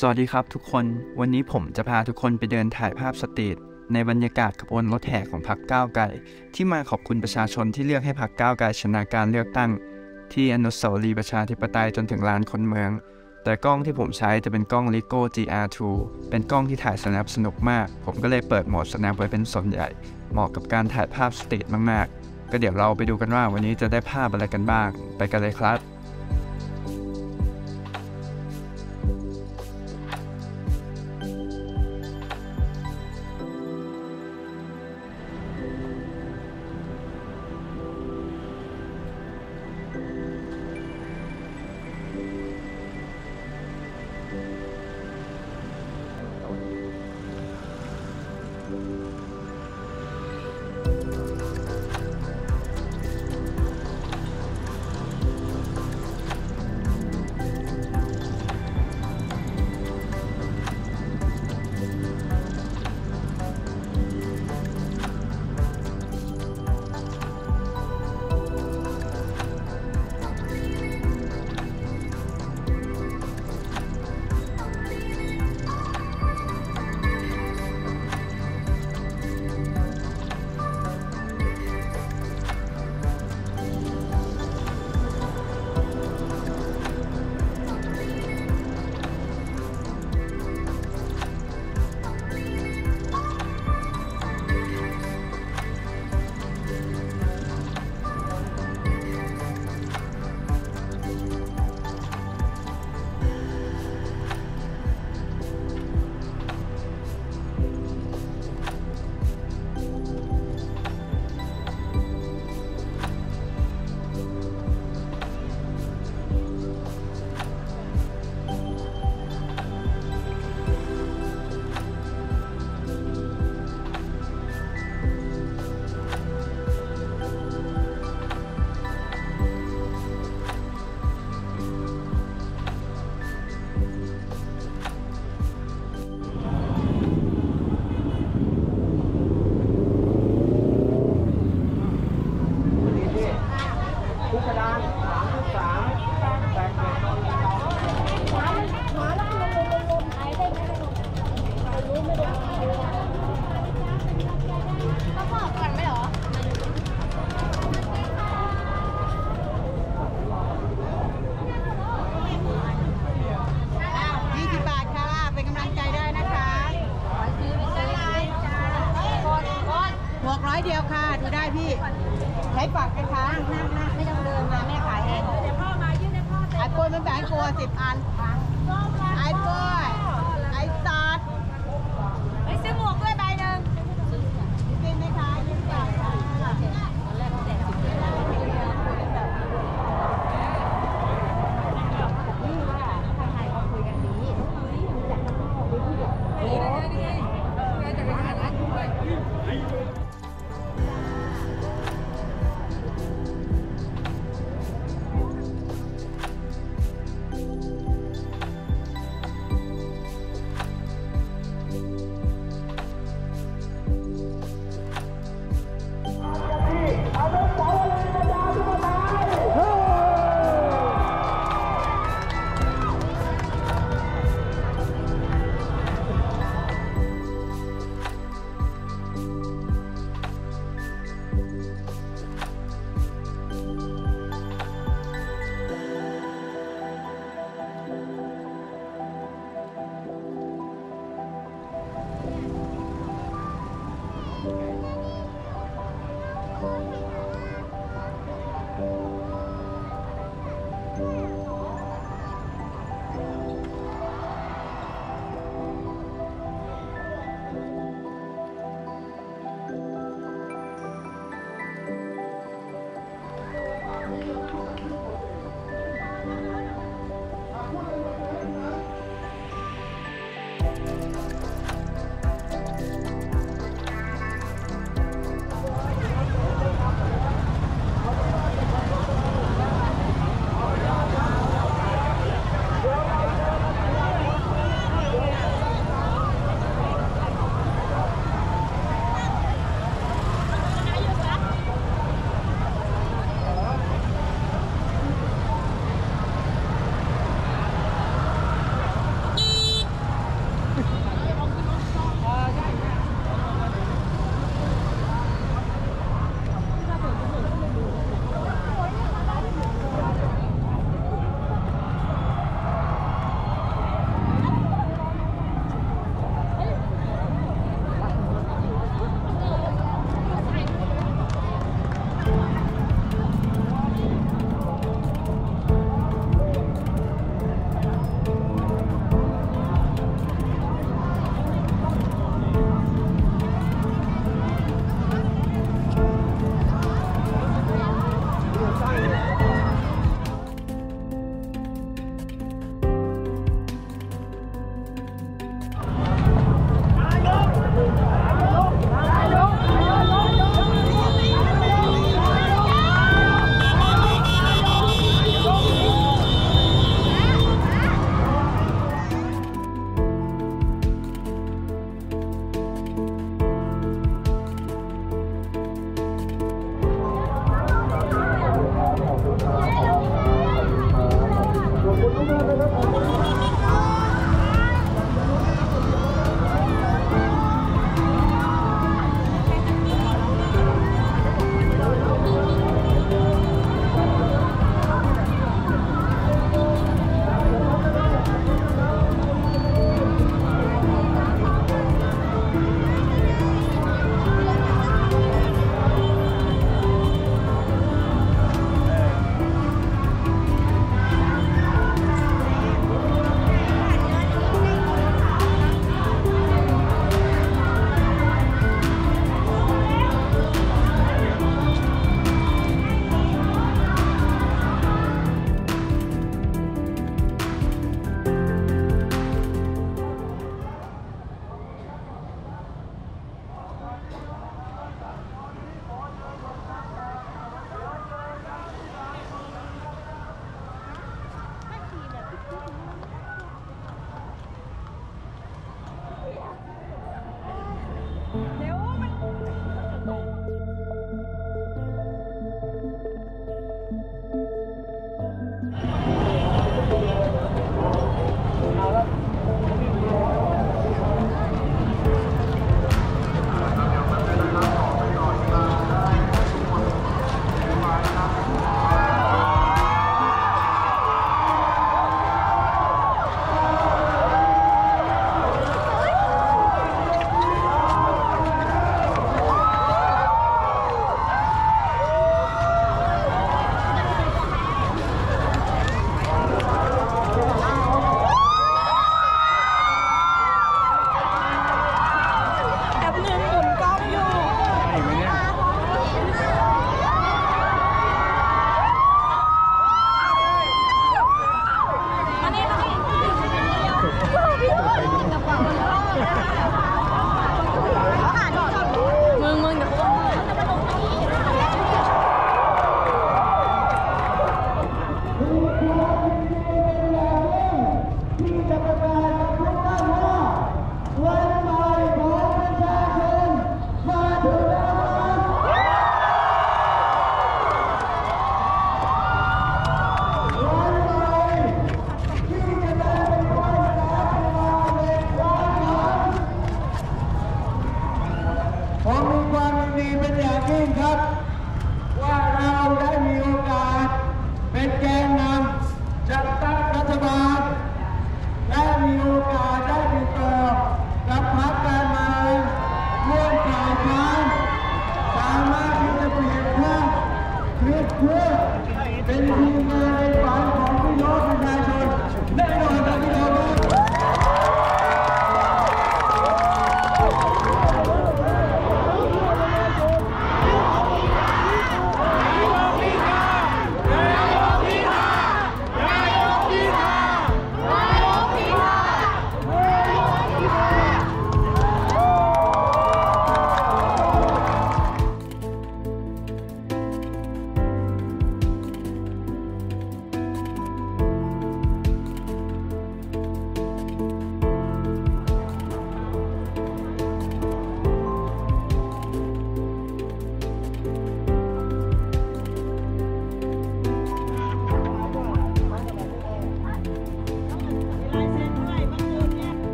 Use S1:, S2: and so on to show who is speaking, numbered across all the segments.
S1: สวัสดีครับทุกคนวันนี้ผมจะพาทุกคนไปเดินถ่ายภาพสตรีทในบรรยากาศขบวนรถแห่ของพรรคก้าวไกลที่มาขอบคุณประชาชนที่เลือกให้พรรคก้าวไกลชนะการเลือกตั้งที่อนุสาวรีย์ประชาธิปไตยจนถึงลานคนเมืองแต่กล้องที่ผมใช้จะเป็นกล้อง Leica GR2 เป็นกล้องที่ถ่าย Snap สนุกมากผมก็เลยเปิดโหมด Snap ไว้เป็นส่วนใหญ่เหมาะกับการถ่ายภาพสตรีทมากๆก็เดี๋ยวเราไปดูกันว่าวันนี้จะได้ภาพอะไรกันบ้างไปกันเลยครับ
S2: 100 เดียวค่ะดูได้พี่ใช้ฝักนะคะไม่ต้องเดินมาแม่ขายเองเดี๋ยวพ่อมายื่นให้พ่อไอ้ปุ้ยมันแบ่งครัว10 อันไอ้ปุ้ยไอ้ซอสไปซื้อหมวกด้วยใบหนึ่งกินไหมคะยิ้มจ่ายค่ะ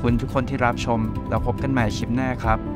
S1: คุณทุกคนที่รับชมแล้วพบกันใหม่คลิปหน้าครับ